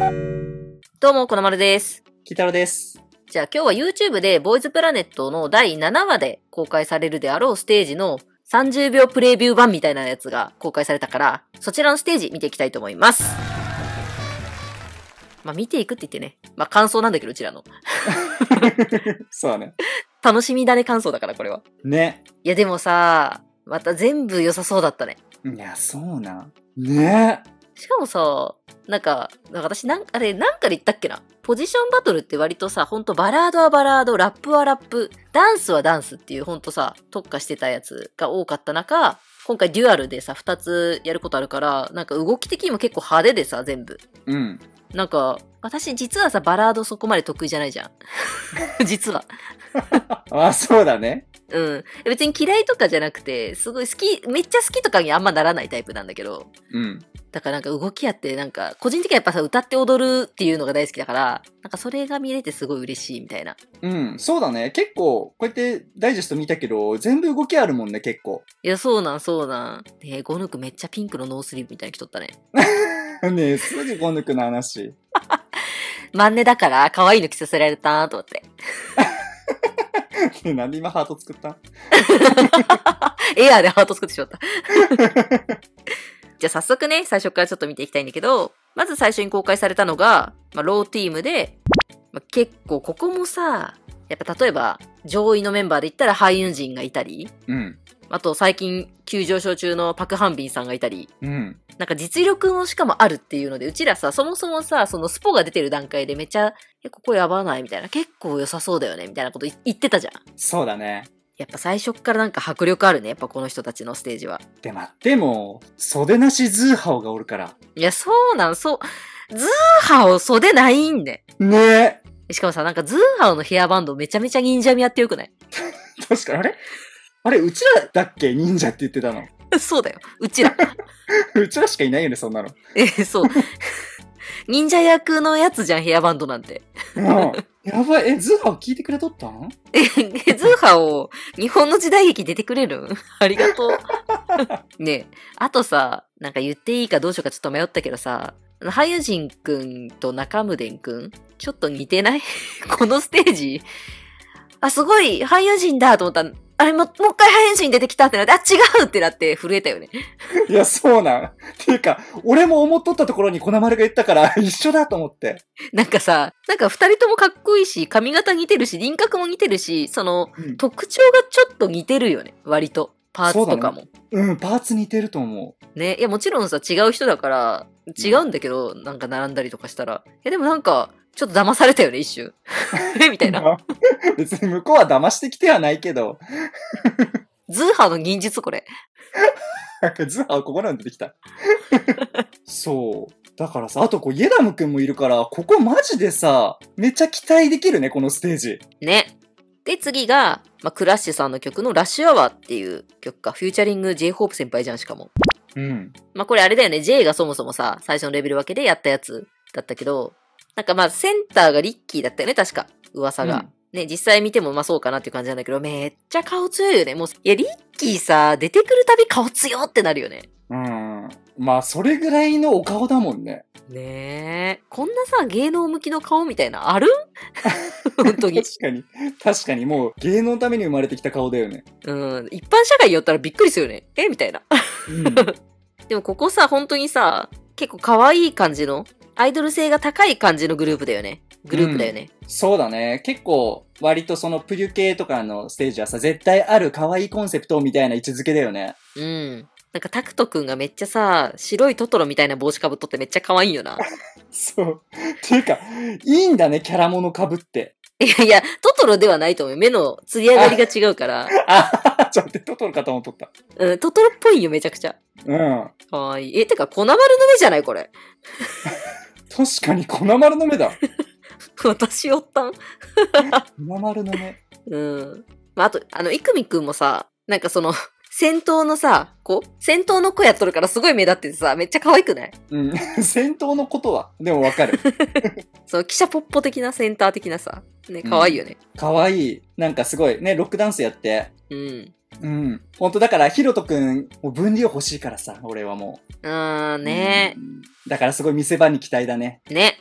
どうも、このまるです。 きたろです。 じゃあ今日は YouTube でボーイズプラネットの第7話で公開されるであろうステージの30秒プレビュー版みたいなやつが公開されたから、そちらのステージ見ていきたいと思います。まあ見ていくって言ってね。まあ感想なんだけど、うちらの。 そうだね。 楽しみだね感想だから、これは。 ね。 いやでもさ、また全部良さそうだったね。 いや、そうなん。ね。 しかもさ、私あれ、なんかで言ったっけな。ポジションバトルって割とさ、ほんとバラードはバラード、ラップはラップ、ダンスはダンスっていうほんとさ、特化してたやつが多かった中、今回デュアルでさ、2つやることあるから、なんか動き的にも結構派手でさ、全部。 うん。 なんか、私実はさ、バラードそこまで得意じゃないじゃん。実は。 あ、そうだね。 うん。別に嫌いとかじゃなくて、すごい好き、めっちゃ好きとかにあんまならないタイプなんだけど。 うん。 だからなんか動きあってなんか、個人的にはやっぱさ、歌って踊るっていうのが大好きだから、なんかそれが見れてすごい嬉しいみたいな。 うん、そうだね。結構、こうやってダイジェスト見たけど、全部動きあるもんね、結構。 いや、そうなん。ゴヌクめっちゃピンクのノースリーブみたいに着とったね。 ねえ、すぐゴヌクの話。 マンネだから可愛いの着させられたと思って。 ね、なんで今ハート作ったん？ エアーでハート作ってしまった。じゃあ早速ね、最初からちょっと見ていきたいんだけど、まず最初に公開されたのが、ローティームで、結構ここもさ、やっぱ例えば上位のメンバーで言ったらハイユンジンがいたり、 うん。 あと最近急上昇中のパクハンビンさんがいたり、 うん。 なんか実力もしかもあるっていうので、うちらさ、そもそもさ、そのスポが出てる段階でめっちゃ、ここやばないみたいな、結構良さそうだよねみたいなこと言ってたじゃん。 そうだね。 やっぱ最初っからなんか迫力あるね、やっぱこの人たちのステージは。 でも、袖なしズーハオがおるから。 いや、そうなん、そう。ズーハオ袖ないんで。 ねえ。 しかもさ、なんかズーハオのヘアバンドめちゃめちゃ忍者味やってよくない？ 確かに、あれ、うちらだっけ忍者って言ってたの。 そうだよ。うちら。 うちらしかいないよね、そんなの。 そう。忍者役のやつじゃん、ヘアバンドなんて。 うん。やばい。ズーハオ聞いてくれとったん？ ズーハオ、日本の時代劇出てくれるん？ありがとう。ねえ。あとさ、なんか言っていいかどうしようかちょっと迷ったけどさ、ハユジンくんと中ムデンくんちょっと似てない？このステージ。あ、すごい、ハユジンだと思ったら、あれもう一回ハユジン出てきたってなって、あ、違うってなって震えたよね。 いや、そうなん。っていうか、俺も思っとったところに粉丸が言ったから一緒だと思って。 なんかさ、なんか二人ともかっこいいし、髪型似てるし、輪郭も似てるし、その、特徴がちょっと似てるよね、割と。パーツとかも。 うん、パーツ似てると思う。ね、いやもちろんさ、違う人だから、違うんだけど、なんか並んだりとかしたら。いやでもなんか、ちょっと騙されたよね、一瞬。みたいな。 別に向こうは騙してきてはないけど。 ズーハの忍術これ。 ズーハここなん出てきた。そう。だからさ、あとイエダムくんもいるから、ここマジでさ、めっちゃ期待できるね、このステージ。 ね。で、次が、クラッシュさんの曲のラッシュアワーっていう曲か。フューチャリング J-HOPE 先輩じゃん、しかも。 うん。 これあれだよね。J がそもそもさ、最初のレベル分けでやったやつだったけど、なんかセンターがリッキーだったよね、確か。噂が。ね、実際見てもそうかなっていう感じなんだけど、めっちゃ顔強いよね。もう、いや、リッキーさ、出てくるたび顔強ってなるよね。 うん。それぐらいのお顔だもんね。 ねえ。こんなさ、芸能向きの顔みたいな、ある？本当に。 確かにもう芸能のために生まれてきた顔だよね。 うん。一般社会寄ったらびっくりするよね。みたいな。うん、でもここさ、本当にさ、結構可愛い感じの、アイドル性が高い感じのグループだよね。 そうだね。結構、割とそのプリュ系とかのステージはさ、絶対ある可愛いコンセプトみたいな位置づけだよね。 うん。なんかタクトくんがめっちゃさ、白いトトロみたいな帽子かぶっとってめっちゃ可愛いよな。 そう。っていうか、いいんだね、キャラモノかぶって。 いや、トトロではないと思う。目の釣り上がりが違うから。 ちょっと待って、トトロかと思っとった。 うん、トトロっぽいよ、めちゃくちゃ。 うん。 かわいい。てか、粉丸の目じゃないこれ。 確かに粉丸の目だ。 私おったん粉丸の目。 うん。あと、イクミくんもさ、なんかその、戦闘の子やっとるからすごい目立っててさ、めっちゃ可愛くない？ うん。戦闘のことは、でもわかる。 そう、記者ポッポ的なセンター的なさ、ね、可愛いよね。 可愛い。なんかすごい、ね、ロックダンスやって。 うん。 うん。ほんとだから、ヒロトくん、もう分離を欲しいからさ、俺はもう。 ねだからすごい見せ場に期待だね。 ね。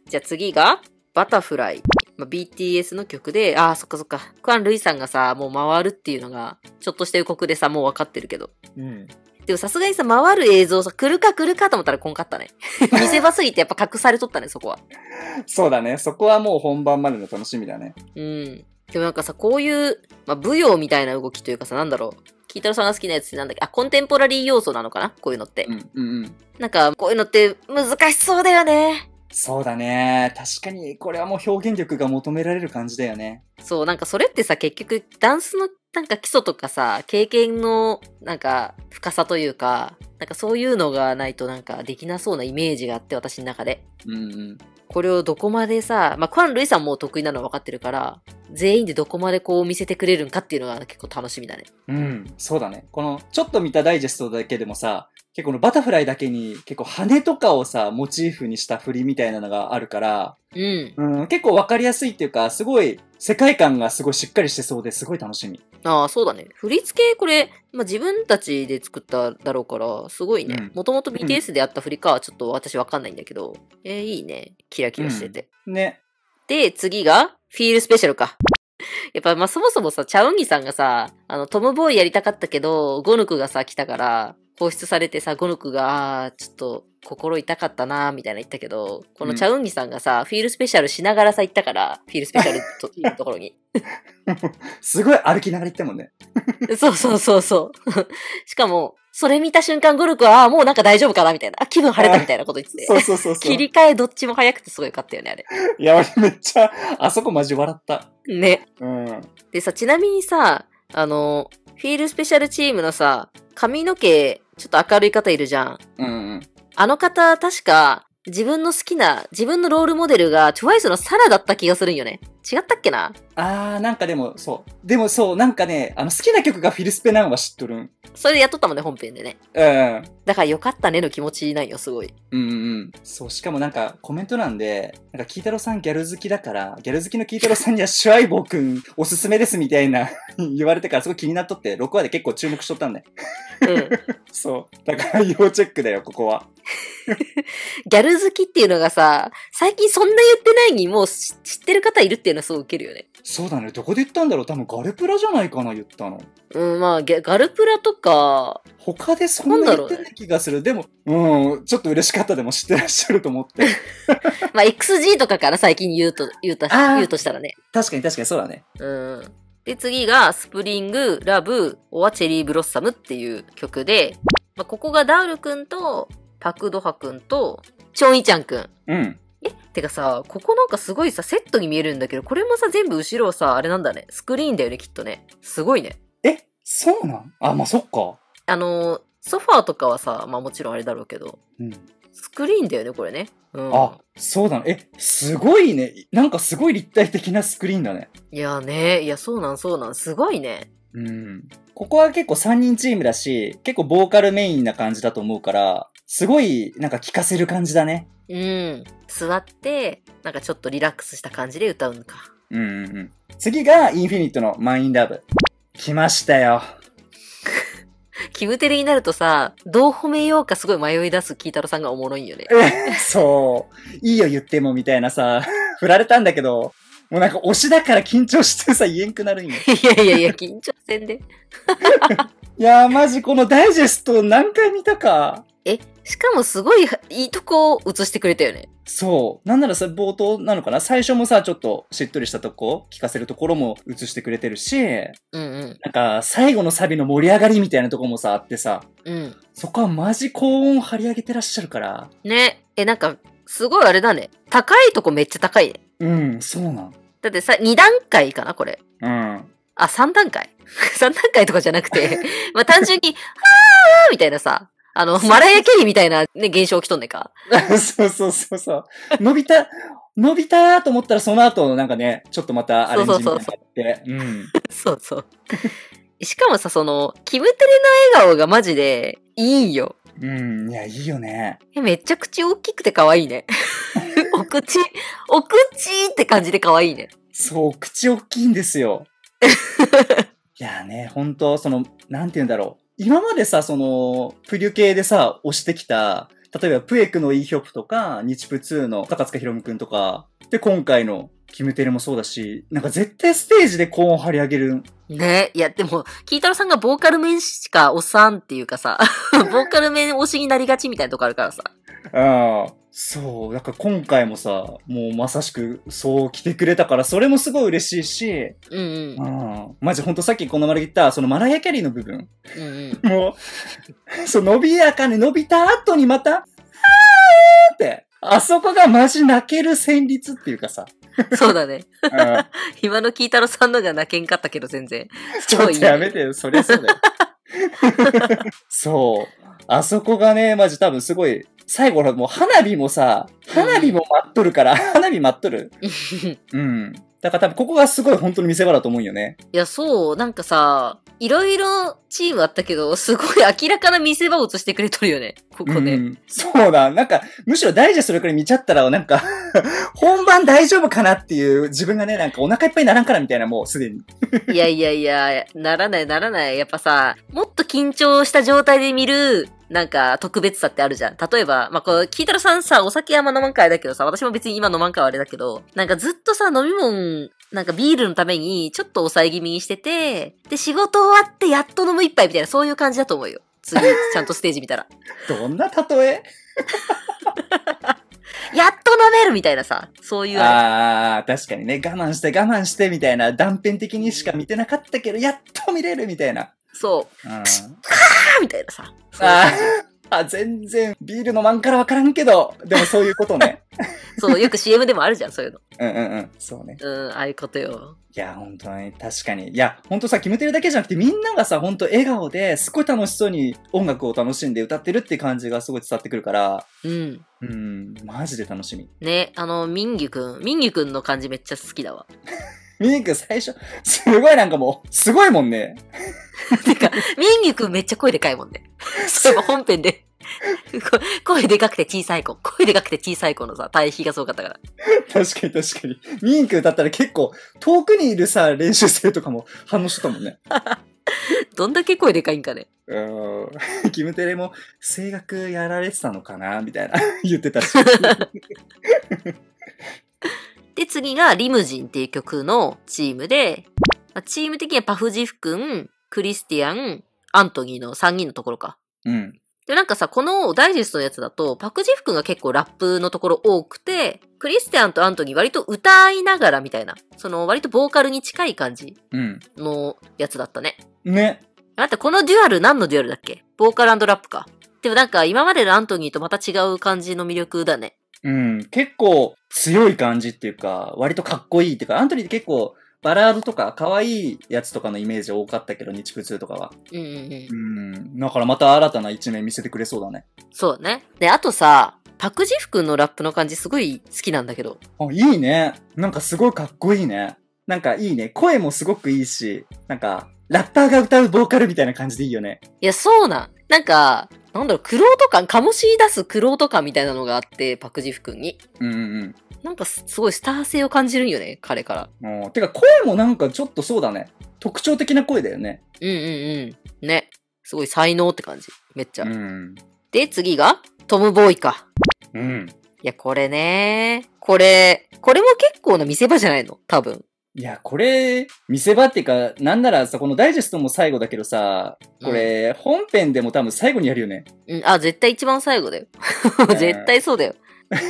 じゃあ次が、バタフライ。まあ、BTS の曲で、ああ、そっかそっか。クアン・ルイさんがさ、もう回るっていうのが、ちょっとした予告でさ、もう分かってるけど。 うん。 でもさすがにさ、回る映像さ、来るかと思ったらこんかったね。見せ場すぎてやっぱ隠されとったね、そこは。 そうだね。そこはもう本番までの楽しみだね。 うん。でもなんかさ、こういう、まあ、舞踊みたいな動きというかさ、なんだろう。キータロさんが好きなやつってなんだっけ、あ、コンテンポラリー要素なのかな、こういうのって。 うんうんうん。 なんか、こういうのって難しそうだよね。 そうだね。確かに、これはもう表現力が求められる感じだよね。 そう、なんかそれってさ、結局、ダンスのなんか基礎とかさ、経験のなんか深さというか、なんかそういうのがないとなんかできなそうなイメージがあって、私の中で。 うんうん。 これをどこまでさ、まあ、クアン・ルイさんも得意なのは分かってるから、全員でどこまでこう見せてくれるんかっていうのが結構楽しみだね。 うん、そうだね。この、ちょっと見たダイジェストだけでもさ、結構このバタフライだけに結構羽とかをさ、モチーフにした振りみたいなのがあるから、 うん。 うん、結構わかりやすいっていうか、すごい世界観がすごいしっかりしてそうですごい楽しみ。 ああ、そうだね。振り付け、これ、まあ、自分たちで作っただろうから、すごいね。もともと BTS であった振りかはちょっと私わかんないんだけど、いいね。キラキラしてて。 ね。 で、次が、フィールスペシャルか。やっぱ、まあ、そもそもさ、チャウンギさんがさ、トムボーイやりたかったけど、ゴヌクがさ、来たから、放出されてさ、ゴヌクが、ちょっと、心痛かったなーみたいな言ったけど、このチャウンギさんがさ、フィールスペシャルしながらさ、行ったから、フィールスペシャルというところに。 すごい歩きながら行ってもんね。 そうそうそうそう。しかも、それ見た瞬間、ゴルクは、もうなんか大丈夫かなみたいな。あ、気分晴れたみたいなこと言ってて。 そうそうそうそう。 切り替えどっちも早くてすごいよかったよね、あれ。 いや、俺めっちゃ、あそこマジ笑った。 ね。 うん。 でさ、ちなみにさ、フィールスペシャルチームのさ、髪の毛、ちょっと明るい方いるじゃん。 うんうん。 あの方、確か、自分の好きな、自分のロールモデルが TWICE のサラだった気がするんよね。違ったっけな。 なんかでも、そう。でもそう、なんかね、好きな曲がフィルスペなのは知っとるん。 それでやっとったもんね、本編でね。 うん。 だからよかったねの気持ちないよ、すごい。 うんうん。そう、しかもなんかコメント欄で、なんかキータロさんギャル好きだから、ギャル好きのキータロさんにはシュアイボーくんおすすめですみたいな言われてからすごい気になっとって、6話で結構注目しとったんだよ。 うん。 そう。だから要チェックだよ、ここは。 ギャル好きっていうのがさ、最近そんな言ってないにもう知ってる方いるっていうのはすごいウケるよね。 そうだね。どこで言ったんだろう。多分ガルプラじゃないかな、言ったの。 うん、まあ、ガルプラとか、 他でそんな言ってない気がする。でも、ちょっと嬉しかったでも知ってらっしゃると思って。 まあ、XG とかから最近言うとしたらね。 確かにそうだね。 うん。で、次が、スプリング、ラブ、オアチェリーブロッサムっていう曲で、まあ、ここがダウルくんと、パクドハくんと、チョンイちゃんくん。 うん。 てかさ、ここなんかすごいさ、セットに見えるんだけど、これもさ、全部後ろさ、あれなんだね。スクリーンだよね、きっとね。すごいね。 そうなん？まあ、そっか。 ソファーとかはさ、まあもちろんあれだろうけど、 うん。 スクリーンだよね、これね。うん。 そうだね。すごいね。なんかすごい立体的なスクリーンだね。 いやね、いや、そうなん、すごいね。 うん。ここは結構3人チームだし、結構ボーカルメインな感じだと思うから、すごいなんか聴かせる感じだね。 うん。座って、なんかちょっとリラックスした感じで歌うのか。 うんうんうん。次がインフィニットのマインラブ。来ましたよ。 キムテレになるとさ、どう褒めようかすごい迷い出すキータロさんがおもろいんよね。 そう。いいよ言ってもみたいなさ、振られたんだけど、もうなんか推しだから緊張してさ、言えんくなるんよ。 いや、緊張せんで。 いやーマジこのダイジェスト何回見たか。 しかもすごいいいとこを映してくれたよね。 そう。なんならさ、冒頭なのかな最初もさ、ちょっとしっとりしたとこ、聞かせるところも映してくれてるし、 うんうん。 なんか、最後のサビの盛り上がりみたいなとこもさ、あってさ、 うん。 そこはマジ高音張り上げてらっしゃるから。 ね。なんか、すごいあれだね。高いとこめっちゃ高いね。 うん、そうなん。 だってさ、2段階かなこれ。 うん。 3段階3段階とかじゃなくて、まあ単純に、はーみたいなさ、マライア・キャリーみたいなね、現象起きとんねんか。 そう。伸びたーと思ったらその後なんかね、ちょっとまたアレンジみたいなのがあって。うん。 そうそう。しかもさ、キムテレの笑顔がマジでいいんよ。 うん、いや、いいよね。 めっちゃ口大きくて可愛いね。お口って感じで可愛いね。 そう、口大きいんですよ。いやね、ほんと、なんて言うんだろう。今までさ、プリュ系でさ、推してきた、 例えば、プエクのイーヒョップとか、日プ2の高塚ひろむくんとか、で、今回のキムテレもそうだし、なんか絶対ステージで高音張り上げる。 ね。いや、でも、キータロさんがボーカル面しか押さんっていうかさ、ボーカル面推しになりがちみたいなとこあるからさ。 ああ、そう。だから今回もさ、もうまさしくそう来てくれたから、それもすごい嬉しいし、 うんうん。 マジほんとさっきこのまで言った、そのマライアキャリーの部分。 うんうん。 もう、そう、伸びやかに伸びた後にまた、って、あそこがマジ泣ける旋律っていうかさ。 そうだね。 うん今のキータロさんのが泣けんかったけど全然。 ちょっとやめてよ、そりゃそうだよ。そう。あそこがね、マジ多分すごい、最後もう花火もさ、花火も待っとるから、花火待っとる。うん。だから多分ここがすごい本当に見せ場だと思うんよね。 いや、そう、なんかさ、いろいろチームあったけど、すごい明らかな見せ場を映してくれとるよね。ここね。 そうだ。なんか、むしろダイジェストでこれ見ちゃったら、なんか、本番大丈夫かなっていう自分がね、なんかお腹いっぱいにならんからみたいな、もうすでに。 いやいやいや、ならないならない。やっぱさ、もっと緊張した状態で見る、なんか特別さってあるじゃん。例えば、まあ、こう、キータロさんさ、お酒あんま飲まんかあれだけどさ、私も別に今飲まんかはあれだけど、なんかずっとさ、飲み物、なんかビールのためにちょっと抑え気味にしてて、で、仕事終わってやっと飲む一杯みたいな、そういう感じだと思うよ。次、ちゃんとステージ見たら。 どんな例えやっと飲めるみたいなさ、そういうあー、確かにね、我慢してみたいな、断片的にしか見てなかったけど、やっと見れるみたいな。 そう。 うん。 みたいなさ。 全然、ビール飲まんからわからんけど、でもそういうことね。 そう、よく CM でもあるじゃん、そういうの。 そうね。 ああいうことよ。 いや、本当に、確かに。いや、本当さ、決めてるだけじゃなくて、みんながさ、本当笑顔ですごい楽しそうに音楽を楽しんで歌ってるって感じがすごい伝わってくるから、マジで楽しみ。 ね、ミンギュくんの感じめっちゃ好きだわ。 ミンク最初、すごいなんかもう、すごいもんね。 てか、ミンギュくんめっちゃ声でかいもんね。そういえば本編で。声でかくて小さい子のさ、対比がすごかったから。 確かに。ミンク歌ったら結構、遠くにいるさ、練習生とかも反応してたもんね。 どんだけ声でかいんかね。 キムテレも声楽やられてたのかなみたいな言ってたし。 で、次がリムジンっていう曲のチームで、チーム的にはパフジフ君、クリスティアン、アントニーの3人のところか。で、なんかさ、このダイジェストのやつだと、パクジフ君が結構ラップのところ多くて、クリスティアンとアントニー割と歌いながらみたいな、割とボーカルに近い感じのやつだったね。 ね。 待って、このデュアル何のデュアルだっけ？ボーカル&ラップか。でもなんか今までのアントニーとまた違う感じの魅力だね。 結構強い感じっていうか、割とかっこいいっていうか、アントニーって結構バラードとか可愛いやつとかのイメージ多かったけど、日プ2とかは。だからまた新たな一面見せてくれそうだね。 そうだね。で、あとさ、パクジフ君のラップの感じすごい好きなんだけど。 いいね。なんかすごいかっこいいね。なんかいいね。声もすごくいいし、なんか、ラッパーが歌うボーカルみたいな感じでいいよね。 いや、そうなんか、なんだろう、玄人感、醸し出す玄人感みたいなのがあって、パクジフ君に。なんかすごいスター性を感じるんよね、彼から。 てか声もなんかちょっとそうだね。特徴的な声だよね。 ね。すごい才能って感じ。めっちゃ。で、次が、トムボーイか。いや、これね。これも結構な見せ場じゃないの？多分。 いや、これ、見せ場っていうか、なんならさ、このダイジェストも最後だけどさ、これ、本編でも多分最後にやるよね。 絶対一番最後だよ。絶対そうだよ。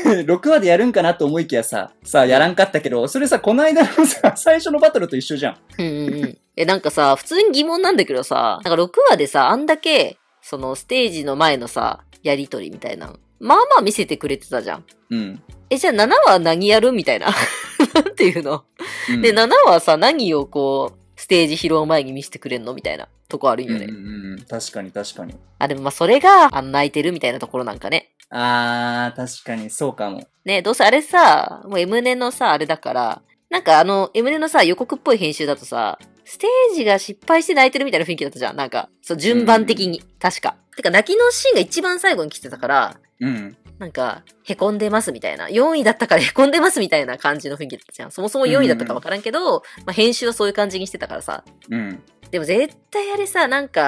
6話でやるんかなと思いきやさ、やらんかったけど、それさ、この間のさ、最初のバトルと一緒じゃん。 なんかさ、普通に疑問なんだけどさ、なんか6話でさ、あんだけ、ステージの前のさ、やりとりみたいな。まあまあ見せてくれてたじゃん。じゃあ7話何やるみたいな。なんていうの、で、7話さ、何をこう、ステージ披露前に見せてくれんのみたいなとこあるんよね。 確かに。 でもまあそれが、泣いてるみたいなところなんかね。 確かに、そうかも。 ね、どうせあれさ、もう M ネのさ、あれだから、なんかM ネのさ、予告っぽい編集だとさ、ステージが失敗して泣いてるみたいな雰囲気だったじゃん。なんか、順番的に。確か。てか、泣きのシーンが一番最後に来てたから、なんか、凹んでますみたいな。4位だったから凹んでますみたいな感じの雰囲気だったじゃん。そもそも4位だったかわからんけど、まあ、編集はそういう感じにしてたからさ。でも絶対あれさ、なんか、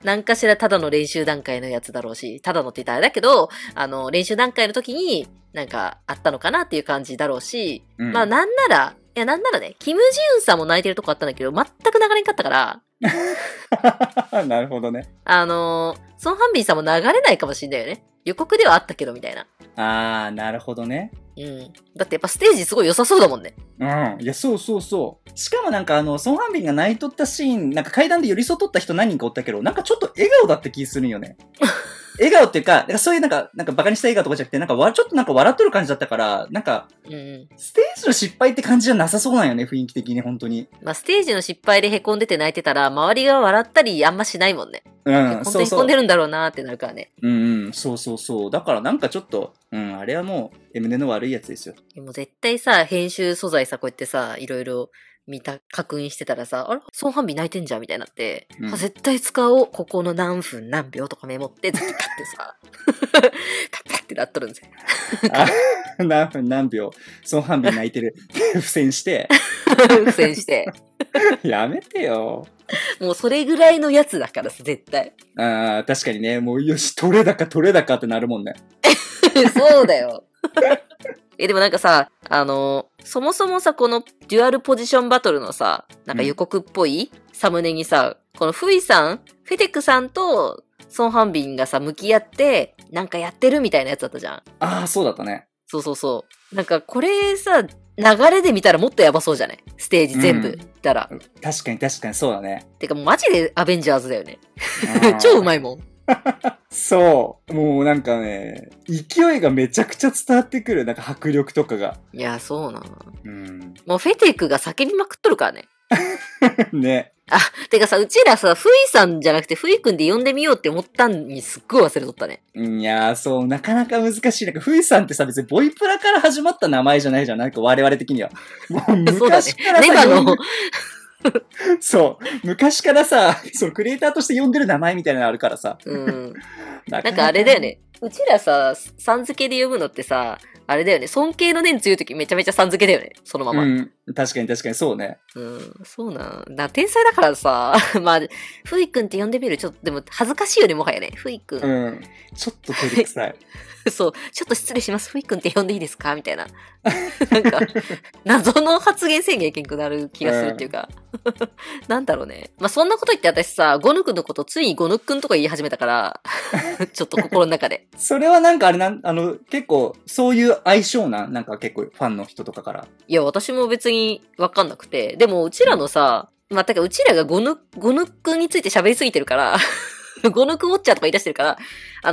何かしらただの練習段階のやつだろうし、ただのって言ったらあれだけど、練習段階の時になんかあったのかなっていう感じだろうし、まあなんならね、キム・ジウンさんも泣いてるとこあったんだけど、全く流れんかったから、 なるほどね。 ソン・ハンビンさんも流れないかもしんないよね。予告ではあったけどみたいな。 あー、なるほどね。 うん。だってやっぱステージすごい良さそうだもんね。 うん。いや、そうそうそう。しかもなんかソン・ハンビンが泣いとったシーン、なんか階段で寄り添っとった人何人かおったけど、なんかちょっと笑顔だった気するんよね。笑顔っていうか、そういうなんかバカにした笑顔とかじゃなくて、なんかちょっとなんか笑っとる感じだったから、なんか、ステージの失敗って感じじゃなさそうなんよね、雰囲気的に、本当に。 まあ、ステージの失敗で凹んでて泣いてたら、周りが笑ったりあんましないもんね。 うん、 本当に凹んでるんだろうなーってなるからね。 そうそうそう。だからなんかちょっと、あれはもう、エムネの悪いやつですよ。 でも絶対さ、編集素材さ、こうやってさ、いろいろ確認してたらさ、あれソン・ハンビン泣いてんじゃんみたいになって、絶対使おう、ここの何分何秒とかメモって、ずっとパッてさ、パッパッてなっとるんですよ。 何分何秒、ソン・ハンビン泣いてる。付箋して。 付箋して。 やめてよ。 もうそれぐらいのやつだからさ、絶対。 ああ、確かにね、もうよし、取れ高ってなるもんね。 そうだよ。でもなんかさ、そもそもさ、このデュアルポジションバトルのさ、なんか予告っぽいサムネにさ、このフェテクさんとソン・ハンビンがさ、向き合って、なんかやってるみたいなやつだったじゃん。 ああ、そうだったね。 そうそうそう。なんかこれさ、流れで見たらもっとやばそうじゃない？ステージ全部見たら。 確かにそうだね。 てかもうマジでアベンジャーズだよね。超うまいもん。 そう。もうなんかね、勢いがめちゃくちゃ伝わってくる。なんか迫力とかが。 いや、そうなの。もうフェテクが叫びまくっとるからね。 ね。 てかさ、うちらさ、フイさんじゃなくてフイくんで呼んでみようって思ったんにすっごい忘れとったね。 いやー、そう、なかなか難しい。なんか、フイさんってさ、別にボイプラから始まった名前じゃないじゃん。なんか我々的には。もう昔からさ、そう。昔からさ、そのクリエイターとして呼んでる名前みたいなのあるからさ。 なんかあれだよね。うちらさ、さん付けで呼ぶのってさ、あれだよね。尊敬の念強いときめちゃめちゃさん付けだよね。そのまま。 確かにそうね。 そう天才だからさ、まあ、ふいくんって呼んでみる。ちょっと、でも恥ずかしいよね、もはやね。ふいくん。 ちょっと照れくさい。 そう、ちょっと失礼します。ふいくんって呼んでいいですかみたいな。なんか、謎の発言制限けんくなる気がするっていうか。なんだろうね。まあ、そんなこと言って私さ、ゴヌくんのことついにゴヌくんとか言い始めたから、ちょっと心の中で。 それはなんかあれ結構、そういう相性なんか結構ファンの人とかから。 いや、私も別にわかんなくて。でも、うちらのさ、てか、うちらがゴヌくんについて喋りすぎてるから、ゴヌクウォッチャーとか言い出してるから、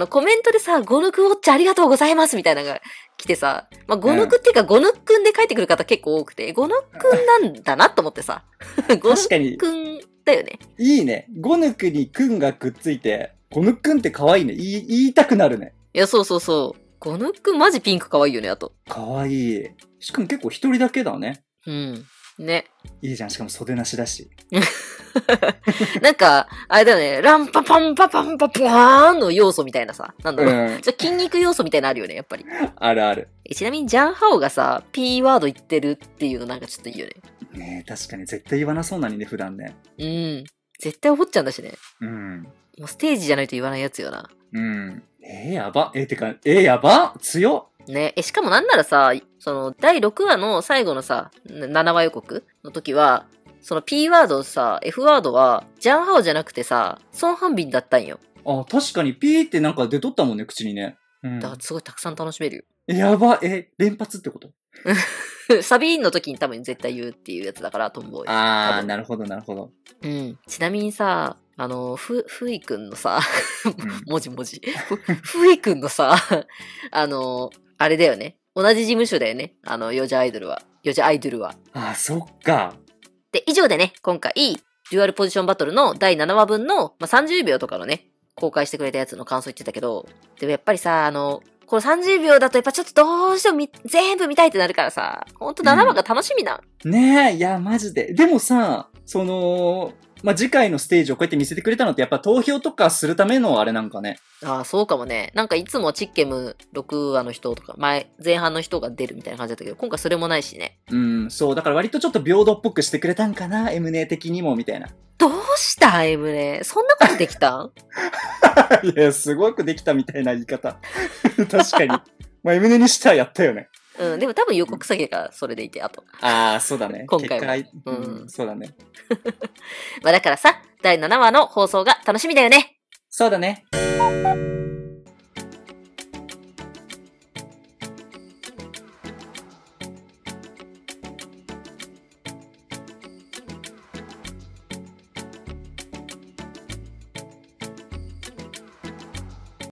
コメントでさ、ゴヌクウォッチャーありがとうございますみたいなのが来てさ、まあ、ゴヌクっていうか、ゴヌくんで書いてくる方結構多くて、ゴヌくんなんだなと思ってさ。ゴヌくんだよね。 いいね。ゴヌクにくんがくっついて、ゴヌくんって可愛いね。言いたくなるね。 いや、そうそうそう。ゴヌくんマジピンク可愛いよね、あと。 可愛い。しかも結構一人だけだね。 ね。 いいじゃん。しかも袖なしだし。 なんか、あれだよね、ランパパンパパンパパーンの要素みたいなさ、なんだろう。筋肉要素みたいなのあるよね、やっぱり。 あるある。 ちなみにジャン・ハオがさ、P ワード言ってるっていうのなんかちょっといいよね。 ねえ、確かに絶対言わなそうなにね、普段ね。 絶対お坊ちゃんだしね。もうステージじゃないと言わないやつよな。 やば。やば強っ。 ねしかもなんならさ、その、第6話の最後のさ、7話予告の時は、その P ワードさ、F ワードは、ジャンハオじゃなくてさ、ソン・ハンビンだったんよ。 あ、確かに P ってなんか出とったもんね、口にね。 だからすごいたくさん楽しめるよ。 やば、連発ってことサビの時に多分絶対言うっていうやつだから、トンボイ。 なるほど。 ちなみにさ、ふいくんのさ、文字。ふいくんのさ、あれだよね。同じ事務所だよね。ヨジアイドルは。 あ、そっか。 で、以上でね、今回、デュアルポジションバトルの第7話分の、30秒とかのね、公開してくれたやつの感想言ってたけど、でもやっぱりさ、この30秒だとやっぱちょっとどうしても全部見たいってなるからさ、ほんと7話が楽しみな。 ねえ、いや、マジで。でもさ、 まあ、次回のステージをこうやって見せてくれたのってやっぱ投票とかするためのあれなんかね。 ああ、そうかもね。なんかいつもチッケム6話の人とか、前半の人が出るみたいな感じだったけど、今回それもないしね。 うん、そう。だから割とちょっと平等っぽくしてくれたんかな、エムネ的にも、みたいな。 どうしたエムネ？そんなことできたん？ いや、すごくできたみたいな言い方。確かに。まあ、エムネにしてはやったよね。 うん、でも多分予告先がそれでいて、あと。 ああ、そうだね。 今回は。 結果、うん、そうだね。 まあだからさ、第7話の放送が楽しみだよね。 そうだね。